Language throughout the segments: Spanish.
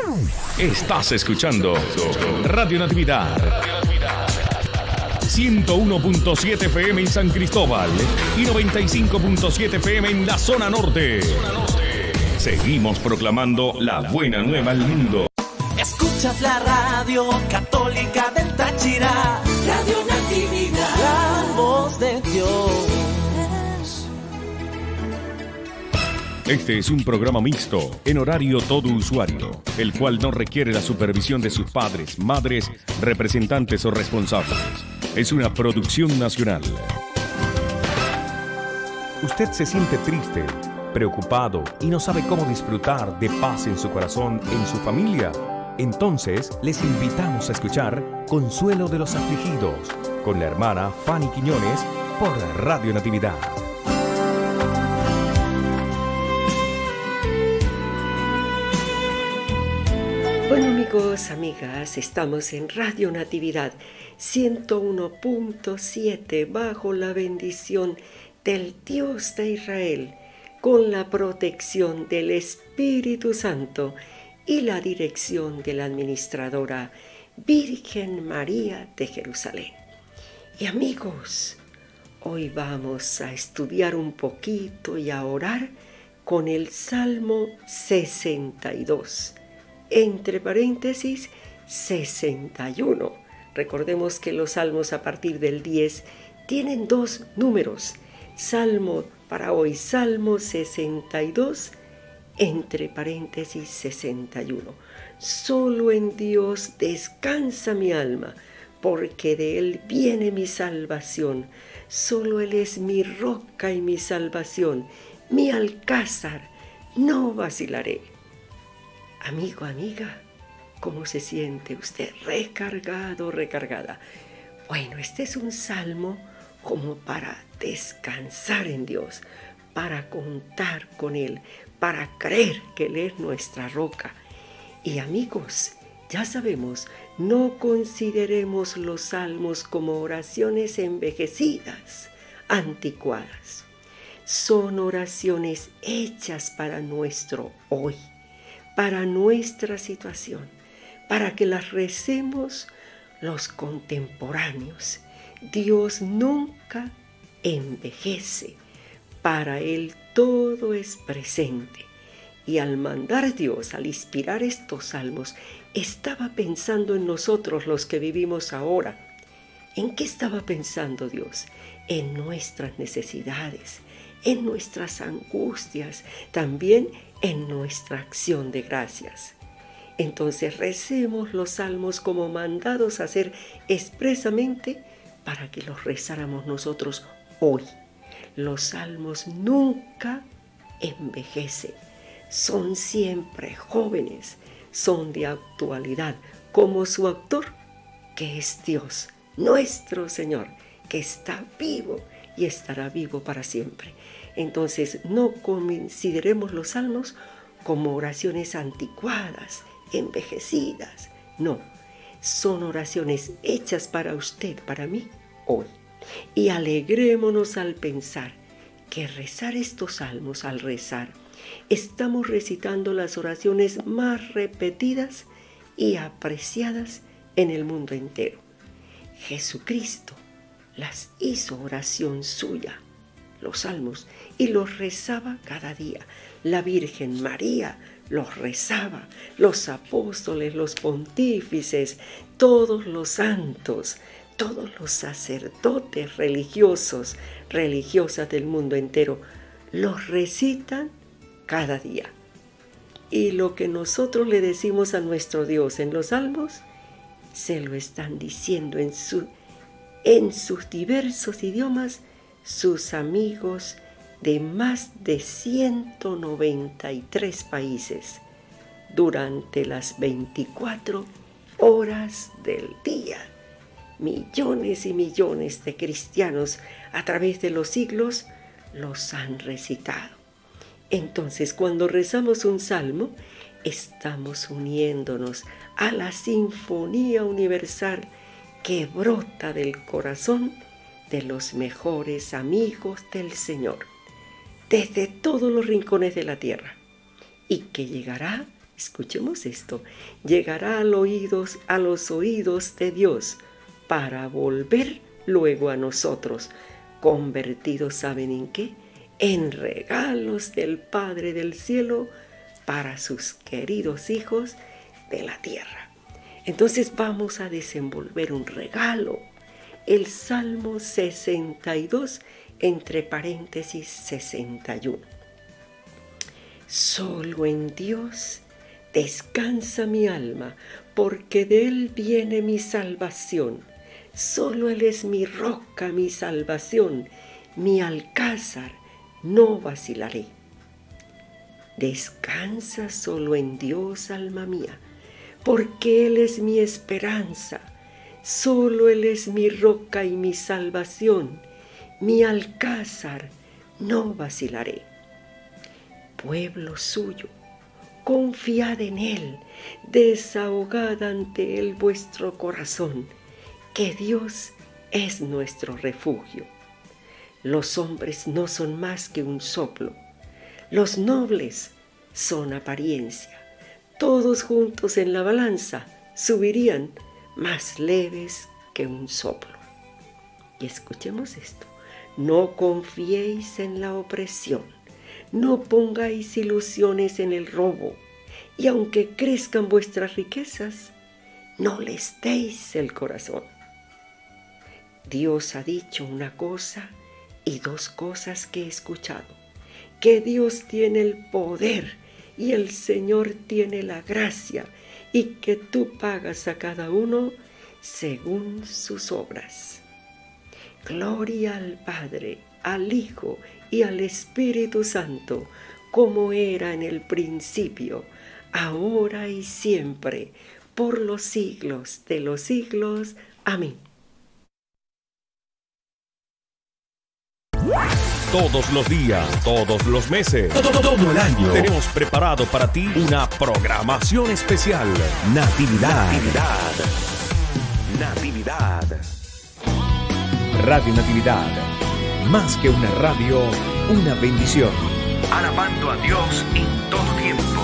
Estás escuchando Radio Natividad 101.7 FM en San Cristóbal y 95.7 FM en la zona norte. Seguimos proclamando la buena nueva al mundo. Escuchas la radio católica del Táchira, Radio Natividad, la voz de Dios. Este es un programa mixto, en horario todo usuario, el cual no requiere la supervisión de sus padres, madres, representantes o responsables. Es una producción nacional. ¿Usted se siente triste, preocupado y no sabe cómo disfrutar de paz en su corazón, en su familia? Entonces, les invitamos a escuchar Consuelo de los Afligidos, con la hermana Fanny Quiñones, por Radio Natividad. Bueno, amigos, amigas, estamos en Radio Natividad 101.7 bajo la bendición del Dios de Israel, con la protección del Espíritu Santo y la dirección de la administradora Virgen María de Jerusalén. Y amigos, hoy vamos a estudiar un poquito y a orar con el Salmo 62. Entre paréntesis, 61. Recordemos que los salmos a partir del 10 tienen dos números. Salmo para hoy, Salmo 62, entre paréntesis 61. Solo en Dios descansa mi alma, porque de Él viene mi salvación. Solo Él es mi roca y mi salvación, mi alcázar, no vacilaré. Amigo, amiga, ¿cómo se siente usted? Recargado, recargada. Bueno, este es un salmo como para descansar en Dios, para contar con Él, para creer que Él es nuestra roca. Y amigos, ya sabemos, no consideremos los salmos como oraciones envejecidas, anticuadas. Son oraciones hechas para nuestro hoy, para nuestra situación, para que las recemos los contemporáneos. Dios nunca envejece, para Él todo es presente. Y al mandar Dios, al inspirar estos salmos, estaba pensando en nosotros los que vivimos ahora. ¿En qué estaba pensando Dios? En nuestras necesidades, en nuestras angustias, también en nuestra acción de gracias. Entonces recemos los salmos como mandados a hacer expresamente para que los rezáramos nosotros hoy. Los salmos nunca envejecen, son siempre jóvenes, son de actualidad, como su autor, que es Dios, nuestro Señor, que está vivo y estará vivo para siempre. Entonces no consideremos los salmos como oraciones anticuadas, envejecidas. No, son oraciones hechas para usted, para mí, hoy. Y alegrémonos al pensar que rezar estos salmos, al rezar, estamos recitando las oraciones más repetidas y apreciadas en el mundo entero. Jesucristo las hizo oración suya, los salmos, y los rezaba cada día. La Virgen María los rezaba, los apóstoles, los pontífices, todos los santos, todos los sacerdotes religiosos, religiosas del mundo entero, los recitan cada día. Y lo que nosotros le decimos a nuestro Dios en los salmos, se lo están diciendo en sus diversos idiomas sus amigos de más de 193 países durante las 24 horas del día. Millones y millones de cristianos a través de los siglos los han recitado. Entonces, cuando rezamos un salmo, estamos uniéndonos a la sinfonía universal que brota del corazón de los mejores amigos del Señor, desde todos los rincones de la tierra, y que llegará Escuchemos esto. Llegará a los oídos de Dios para volver luego a nosotros, convertidos, ¿saben en qué? En regalos del Padre del cielo para sus queridos hijos de la tierra. Entonces vamos a desenvolver un regalo. El Salmo 62, entre paréntesis 61. Solo en Dios descansa mi alma, porque de Él viene mi salvación. Solo Él es mi roca, mi salvación, mi alcázar, no vacilaré. Descansa solo en Dios, alma mía, porque Él es mi esperanza. Solo Él es mi roca y mi salvación, mi alcázar, no vacilaré. Pueblo suyo, confiad en Él, desahogad ante Él vuestro corazón, que Dios es nuestro refugio. Los hombres no son más que un soplo, los nobles son apariencia. Todos juntos en la balanza subirían más leves que un soplo. Y escuchemos esto: no confiéis en la opresión, no pongáis ilusiones en el robo, y aunque crezcan vuestras riquezas, no les deis el corazón. Dios ha dicho una cosa y dos cosas que he escuchado: que Dios tiene el poder y el Señor tiene la gracia, y que tú pagas a cada uno según sus obras. Gloria al Padre, al Hijo y al Espíritu Santo, como era en el principio, ahora y siempre, por los siglos de los siglos. Amén. Todos los días, todos los meses, todo el año, tenemos preparado para ti una programación especial. Natividad. Radio Natividad. Más que una radio, una bendición. Alabando a Dios en todo tiempo.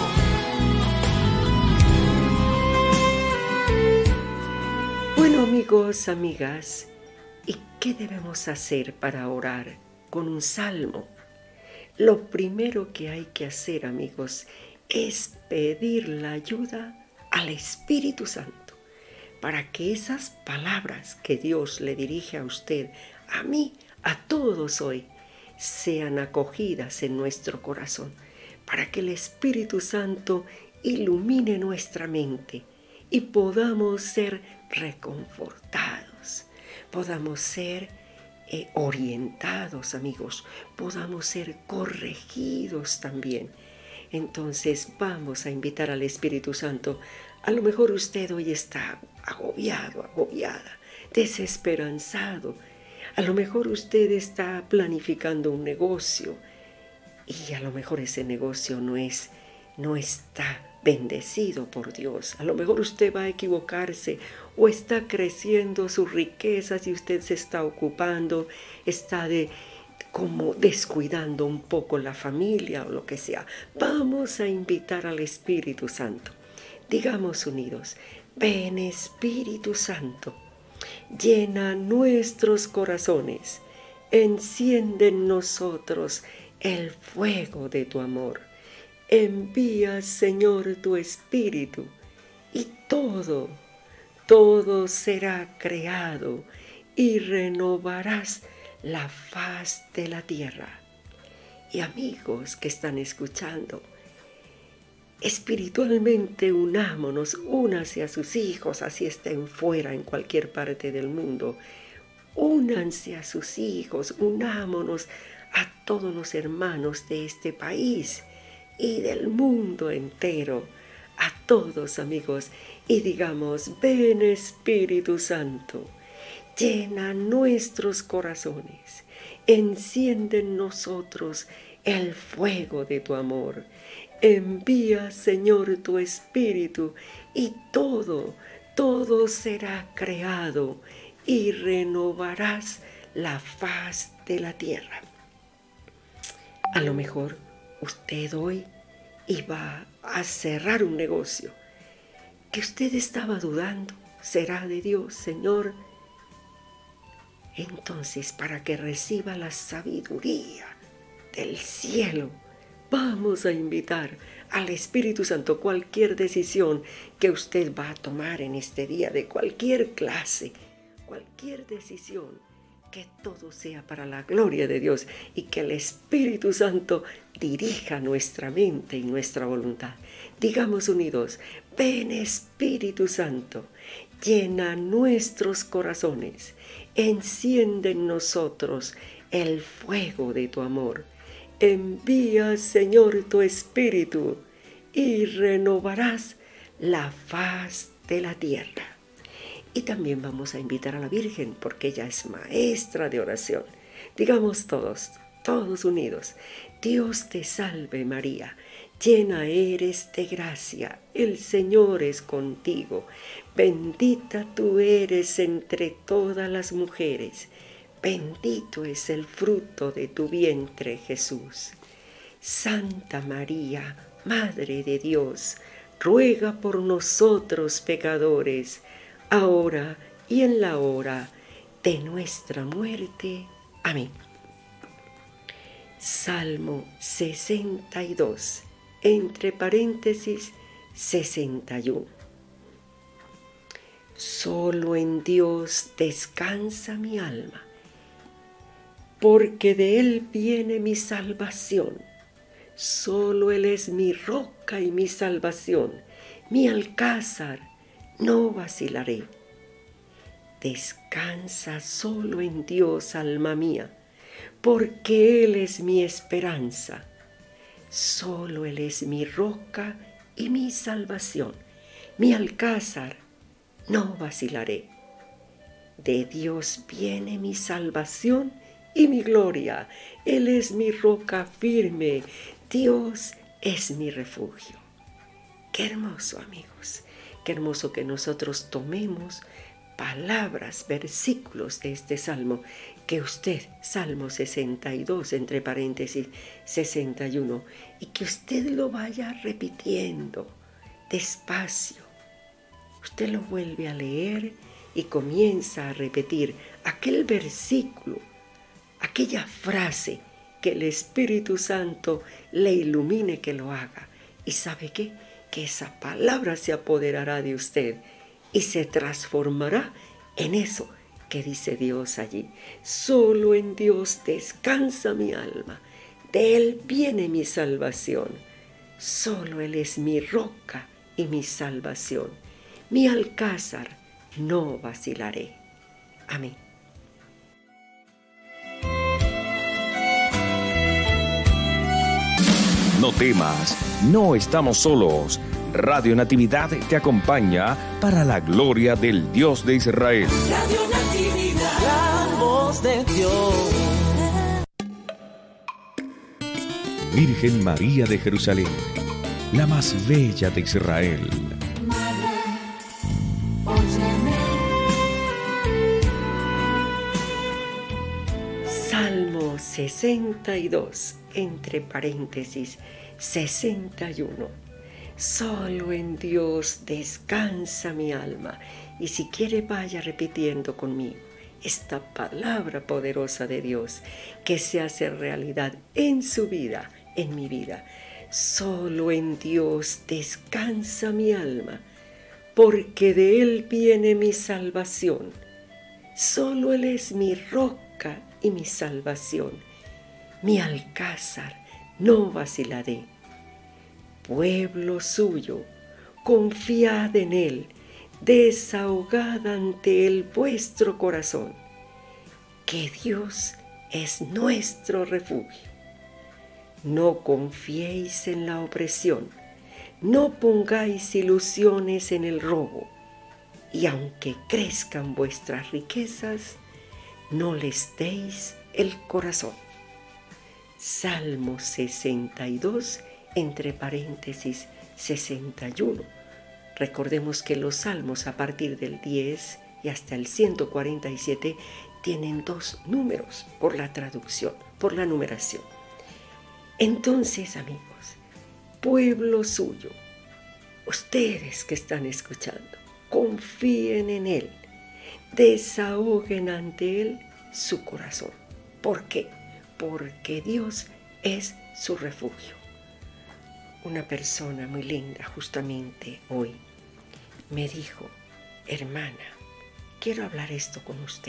Bueno, amigos, amigas, ¿y qué debemos hacer para orar con un salmo? Lo primero que hay que hacer, amigos, es pedir la ayuda al Espíritu Santo para que esas palabras que Dios le dirige a usted, a mí, a todos hoy, sean acogidas en nuestro corazón, para que el Espíritu Santo ilumine nuestra mente y podamos ser reconfortados, podamos ser orientados, amigos, podamos ser corregidos también. Entonces vamos a invitar al Espíritu Santo. A lo mejor usted hoy está agobiado, agobiada, desesperanzado. A lo mejor usted está planificando un negocio y a lo mejor ese negocio no está bendecido por Dios. A lo mejor usted va a equivocarse o está creciendo sus riquezas y usted se está ocupando, está como descuidando un poco la familia o lo que sea. Vamos a invitar al Espíritu Santo. Digamos unidos: ven, Espíritu Santo, llena nuestros corazones, enciende en nosotros el fuego de tu amor. Envía, Señor, tu Espíritu, y todo será creado, y renovarás la faz de la tierra. Y amigos que están escuchando, espiritualmente unámonos, únase a sus hijos, así estén fuera en cualquier parte del mundo. Únanse a sus hijos, unámonos a todos los hermanos de este país y del mundo entero, a todos, amigos, y digamos: ven, Espíritu Santo, llena nuestros corazones, enciende en nosotros el fuego de tu amor. Envía, Señor, tu Espíritu, y todo será creado, y renovarás la faz de la tierra. A lo mejor usted hoy y va a cerrar un negocio que usted estaba dudando, ¿será de Dios, Señor? Entonces, para que reciba la sabiduría del cielo, vamos a invitar al Espíritu Santo. Cualquier decisión que usted va a tomar en este día, de cualquier clase, cualquier decisión, que todo sea para la gloria de Dios y que el Espíritu Santo dirija nuestra mente y nuestra voluntad. Digamos unidos: ven Espíritu Santo, llena nuestros corazones, enciende en nosotros el fuego de tu amor. Envía, Señor, tu Espíritu y renovarás la faz de la tierra. Y también vamos a invitar a la Virgen, porque ella es maestra de oración. Digamos todos unidos: Dios te salve María, llena eres de gracia, el Señor es contigo. Bendita tú eres entre todas las mujeres, bendito es el fruto de tu vientre, Jesús. Santa María, Madre de Dios, ruega por nosotros pecadores, ahora y en la hora de nuestra muerte. Amén. Salmo 62, entre paréntesis 61. Solo en Dios descansa mi alma, porque de Él viene mi salvación. Solo Él es mi roca y mi salvación, mi alcázar, no vacilaré. Descansa solo en Dios, alma mía, porque Él es mi esperanza. Solo Él es mi roca y mi salvación, mi alcázar, no vacilaré. De Dios viene mi salvación y mi gloria. Él es mi roca firme, Dios es mi refugio. Qué hermoso, amigos. Qué hermoso que nosotros tomemos palabras, versículos de este salmo, que usted, Salmo 62, entre paréntesis 61, y que usted lo vaya repitiendo despacio. Usted lo vuelve a leer y comienza a repetir aquel versículo, aquella frase, que el Espíritu Santo le ilumine que lo haga. ¿Y sabe qué? Que esa palabra se apoderará de usted y se transformará en eso que dice Dios allí. Solo en Dios descansa mi alma, de Él viene mi salvación. Solo Él es mi roca y mi salvación, mi alcázar, no vacilaré. Amén. No temas, no estamos solos. Radio Natividad te acompaña para la gloria del Dios de Israel. Radio Natividad, la voz de Dios. Virgen María de Jerusalén, la más bella de Israel. Madre, óyeme. Salmo 62, entre paréntesis 61. Solo en Dios descansa mi alma. Y si quiere, vaya repitiendo conmigo esta palabra poderosa de Dios que se hace realidad en su vida, en mi vida. Solo en Dios descansa mi alma, porque de Él viene mi salvación. Solo Él es mi roca y mi salvación, mi alcázar, no vacilaré. Pueblo suyo, confiad en Él, desahogad ante Él vuestro corazón, que Dios es nuestro refugio. No confiéis en la opresión, no pongáis ilusiones en el robo, y aunque crezcan vuestras riquezas, no les deis el corazón. Salmo 62, entre paréntesis 61. Recordemos que los salmos a partir del 10 y hasta el 147 tienen 2 números por la traducción, por la numeración. Entonces, amigos, pueblo suyo, ustedes que están escuchando, confíen en Él, desahoguen ante Él su corazón. ¿Por qué? Porque Dios es su refugio. Una persona muy linda justamente hoy me dijo: hermana, quiero hablar esto con usted.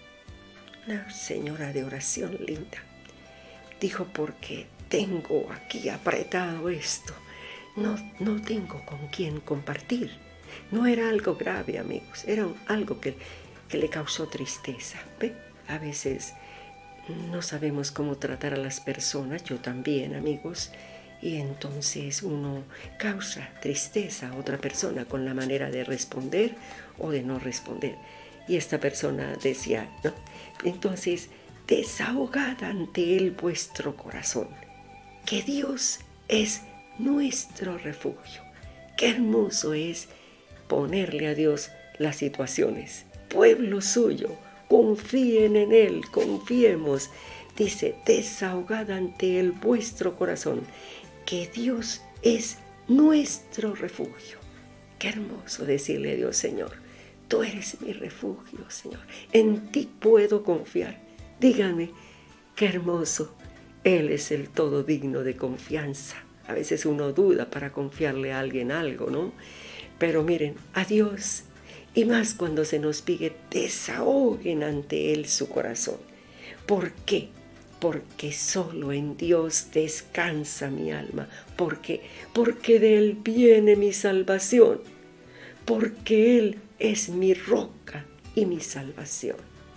Una señora de oración linda. Dijo: porque tengo aquí apretado esto. No tengo con quién compartir. No era algo grave, amigos. Era algo que le causó tristeza. ¿Ve? A veces no sabemos cómo tratar a las personas. Yo también, amigos. Y entonces uno causa tristeza a otra persona con la manera de responder o de no responder. Y esta persona decía, ¿no? Entonces, desahogad ante Él vuestro corazón, que Dios es nuestro refugio. Qué hermoso es ponerle a Dios las situaciones. Pueblo suyo, confíen en Él, confiemos. Dice, desahogad ante Él vuestro corazón, que Dios es nuestro refugio. Qué hermoso decirle a Dios: Señor, tú eres mi refugio, Señor. En ti puedo confiar. Díganme, qué hermoso. Él es el todo digno de confianza. A veces uno duda para confiarle a alguien algo, ¿no? Pero miren, a Dios, y más cuando se nos pide, desahoguen ante Él su corazón. ¿Por qué? Porque solo en Dios descansa mi alma. ¿Por qué? Porque de Él viene mi salvación. Porque Él es mi roca y mi salvación.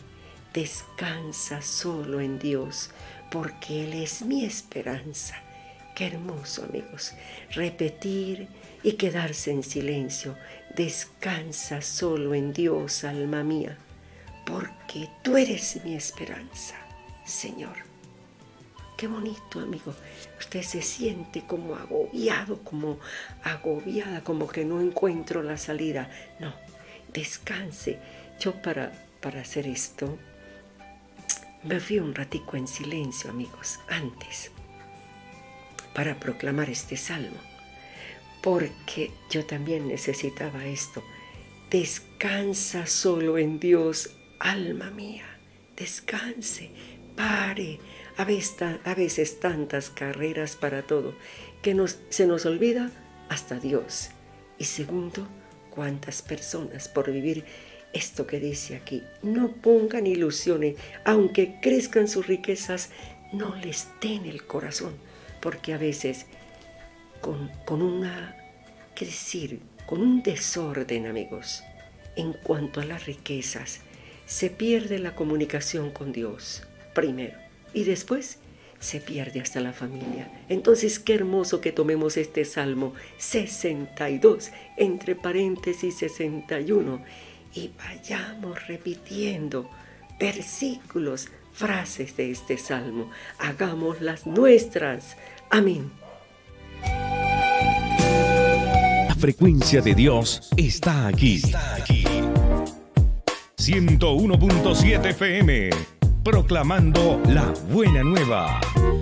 Descansa solo en Dios, porque Él es mi esperanza. Qué hermoso, amigos, repetir y quedarse en silencio. Descansa solo en Dios, alma mía, porque tú eres mi esperanza, Señor. Qué bonito, amigo. Usted se siente como agobiado, como agobiada, como que no encuentro la salida. No, descanse. Yo para hacer esto me fui un ratico en silencio, amigos, antes, para proclamar este salmo, porque yo también necesitaba esto. Descansa solo en Dios, alma mía. Descanse, pare. A veces tantas carreras para todo que se nos olvida hasta Dios. Y segundo, cuántas personas por vivir esto que dice aquí. No pongan ilusiones, aunque crezcan sus riquezas, no les den el corazón, porque a veces con un desorden, amigos, en cuanto a las riquezas, se pierde la comunicación con Dios, primero, y después se pierde hasta la familia. Entonces, qué hermoso que tomemos este Salmo 62, entre paréntesis 61, y vayamos repitiendo versículos, frases de este Salmo. Hagámoslas nuestras. Amén. La frecuencia de Dios está aquí. 101.7 FM, proclamando la buena nueva.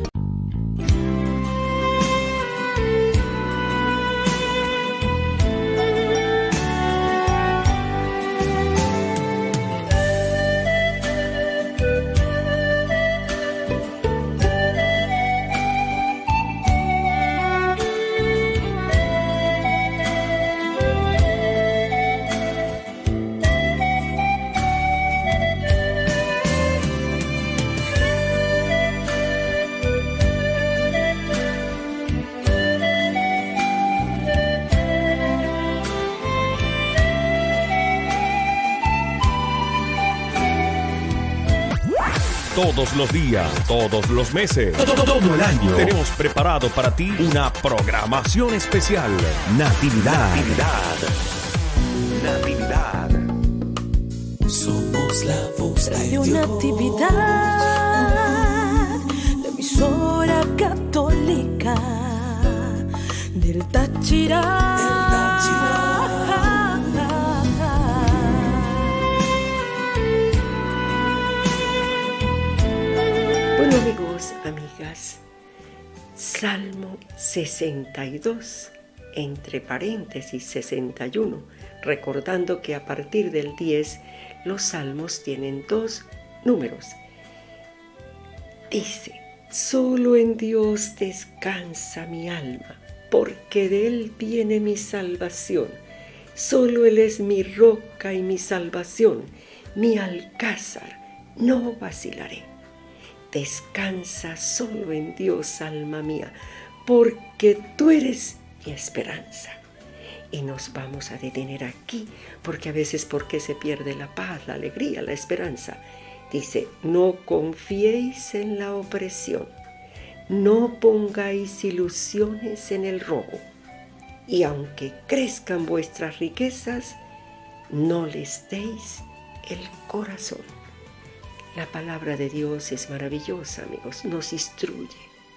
Todos los días, todos los meses, todo el año, tenemos preparado para ti una programación especial. Natividad. Somos la voz de Radio Dios. Natividad, la emisora católica del Táchira. Bueno, amigos, amigas, Salmo 62, entre paréntesis 61, recordando que a partir del 10 los salmos tienen 2 números. Dice: solo en Dios descansa mi alma, porque de Él viene mi salvación. Solo Él es mi roca y mi salvación, mi alcázar, no vacilaré. Descansa solo en Dios, alma mía, porque tú eres mi esperanza. Y nos vamos a detener aquí, porque a veces, ¿por qué se pierde la paz, la alegría, la esperanza? Dice: no confiéis en la opresión, no pongáis ilusiones en el robo, y aunque crezcan vuestras riquezas, no les deis el corazón. La palabra de Dios es maravillosa, amigos, nos instruye,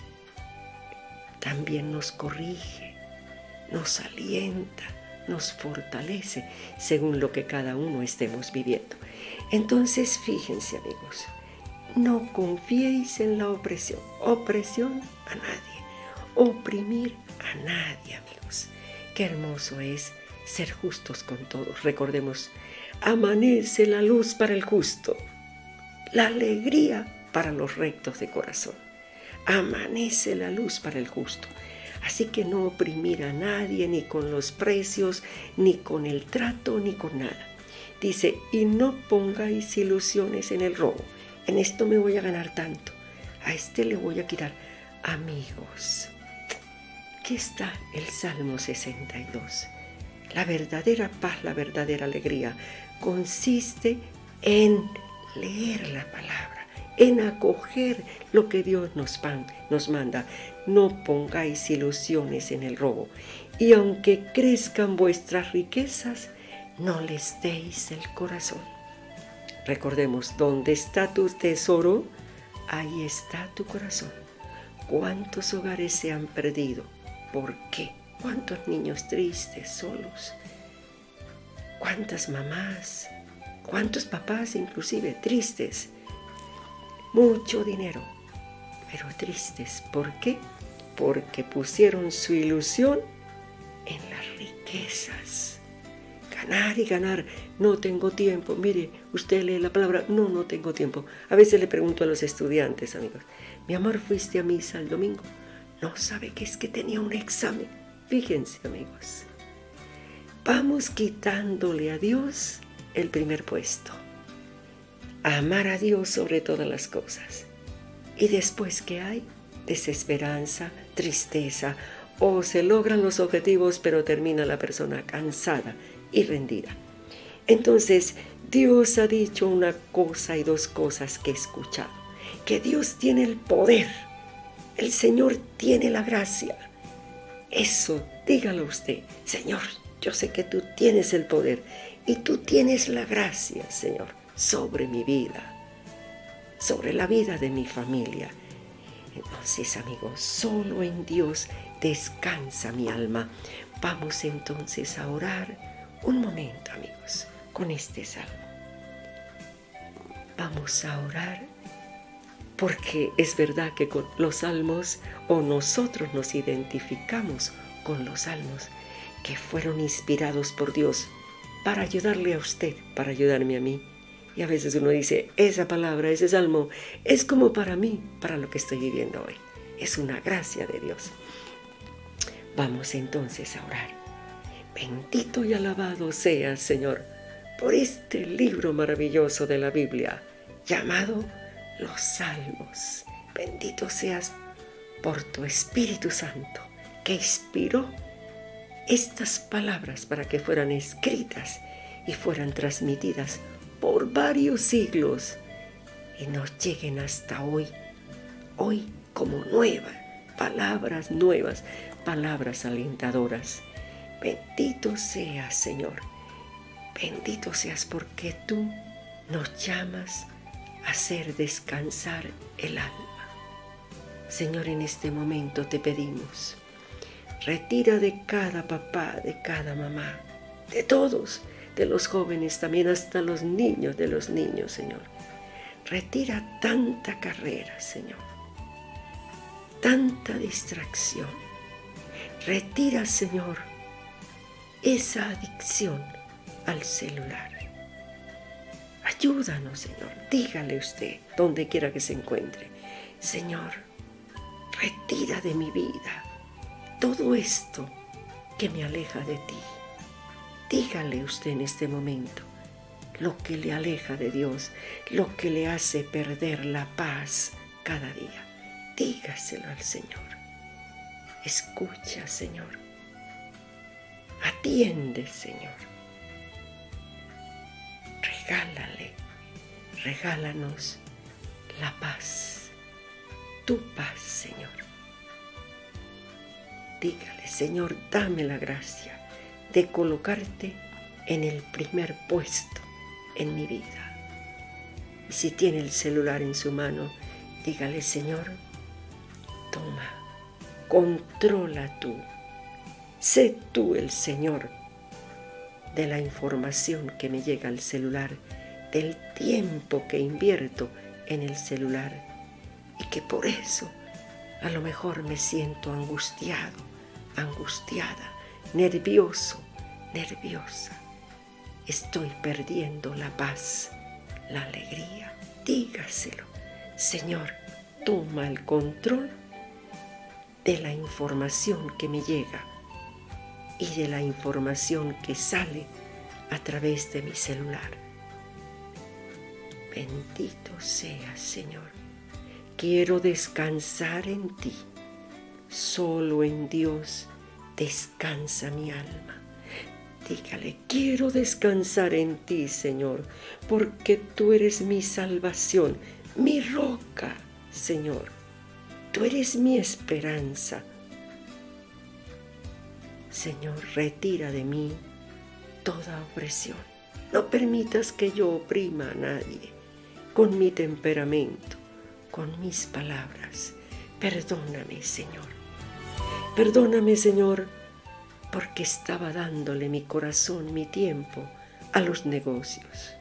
también nos corrige, nos alienta, nos fortalece según lo que cada uno estemos viviendo. Entonces, fíjense, amigos, no confiéis en la opresión. Opresión a nadie, oprimir a nadie, amigos. Qué hermoso es ser justos con todos. Recordemos, amanece la luz para el justo, la alegría para los rectos de corazón. Amanece la luz para el justo. Así que no oprimir a nadie, ni con los precios, ni con el trato, ni con nada. Dice: y no pongáis ilusiones en el robo. En esto me voy a ganar tanto, a este le voy a quitar. Amigos, aquí está el Salmo 62. La verdadera paz, la verdadera alegría consiste en leer la palabra, en acoger lo que Dios nos manda. No pongáis ilusiones en el robo, y aunque crezcan vuestras riquezas, no les deis el corazón. Recordemos, donde está tu tesoro, ahí está tu corazón. ¿Cuántos hogares se han perdido? ¿Por qué? ¿Cuántos niños tristes, solos? ¿Cuántas mamás? ¿Cuántos papás inclusive tristes? Mucho dinero, pero tristes. ¿Por qué? Porque pusieron su ilusión en las riquezas. Ganar y ganar. No tengo tiempo. Mire, usted lee la palabra. No tengo tiempo. A veces le pregunto a los estudiantes, amigos: mi amor, ¿fuiste a misa el domingo? No, sabe que es que tenía un examen. Fíjense, amigos. Vamos quitándole a Dios el primer puesto. Amar a Dios sobre todas las cosas. Y después, ¿qué hay? Desesperanza, tristeza, o se logran los objetivos, pero termina la persona cansada y rendida. Entonces, Dios ha dicho una cosa y dos cosas que he escuchado: que Dios tiene el poder, el Señor tiene la gracia. Eso, dígalo usted: Señor, yo sé que tú tienes el poder y tú tienes la gracia, Señor, sobre mi vida, sobre la vida de mi familia. Entonces, amigos, solo en Dios descansa mi alma. Vamos entonces a orar un momento, amigos, con este salmo. Vamos a orar porque es verdad que con los salmos, o nosotros nos identificamos con los salmos que fueron inspirados por Dios para ayudarle a usted, para ayudarme a mí. Y a veces uno dice: esa palabra, ese salmo, es como para mí, para lo que estoy viviendo hoy. Es una gracia de Dios. Vamos entonces a orar. Bendito y alabado seas, Señor, por este libro maravilloso de la Biblia, llamado los Salmos. Bendito seas por tu Espíritu Santo, que inspiró estas palabras para que fueran escritas y fueran transmitidas por varios siglos y nos lleguen hasta hoy como nuevas, palabras alentadoras. Bendito seas, Señor, bendito seas porque tú nos llamas a hacer descansar el alma. Señor, en este momento te pedimos: retira de cada papá, de cada mamá, de todos, de los jóvenes también, hasta los niños de los niños, Señor. Retira tanta carrera, Señor. tanta distracción. Retira, Señor, esa adicción al celular. Ayúdanos, Señor. Dígale usted, donde quiera que se encuentre: Señor, retira de mi vida todo esto que me aleja de ti. Dígale usted en este momento lo que le aleja de Dios, lo que le hace perder la paz cada día. Dígaselo al Señor. Escucha, Señor. Atiende, Señor. Regálanos la paz, tu paz, Señor. Dígale: Señor, dame la gracia de colocarte en el primer puesto en mi vida. Y si tiene el celular en su mano, dígale: Señor, toma, controla tú, sé tú el Señor de la información que me llega al celular, del tiempo que invierto en el celular, y que por eso a lo mejor me siento angustiado, angustiada, nervioso, nerviosa. Estoy perdiendo la paz, la alegría. Dígaselo: Señor, toma el control de la información que me llega y de la información que sale a través de mi celular. Bendito seas, Señor. Quiero descansar en ti. Solo en Dios descansa mi alma. Dígale: quiero descansar en ti, Señor, porque tú eres mi salvación, mi roca, Señor. Tú eres mi esperanza. Señor, retira de mí toda opresión. No permitas que yo oprima a nadie con mi temperamento, con mis palabras. Perdóname, Señor. Perdóname, Señor, porque estaba dándole mi corazón, mi tiempo a los negocios.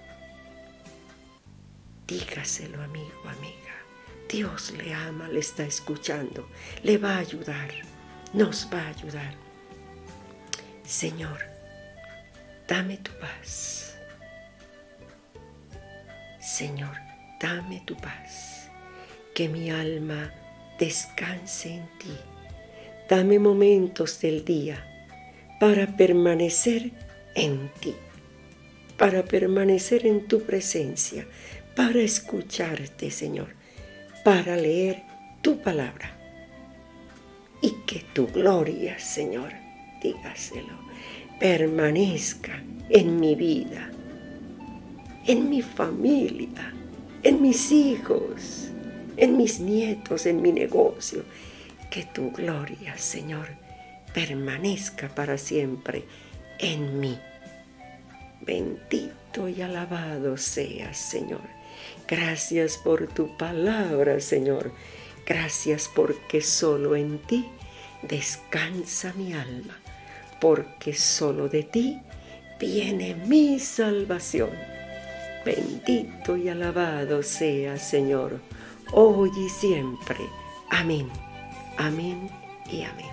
Dígaselo, amigo, amiga. Dios le ama, le está escuchando, le va a ayudar, nos va a ayudar. Señor, dame tu paz. Señor, dame tu paz, que mi alma descanse en ti. Dame momentos del día para permanecer en ti, para permanecer en tu presencia, para escucharte, Señor, para leer tu palabra. Y que tu gloria, Señor, dígaselo, permanezca en mi vida, en mi familia, en mis hijos, en mis nietos, en mi negocio. Que tu gloria, Señor, permanezca para siempre en mí. Bendito y alabado seas, Señor. Gracias por tu palabra, Señor. Gracias porque solo en ti descansa mi alma, porque solo de ti viene mi salvación. Bendito y alabado sea, Señor, hoy y siempre. Amén, amén y amén.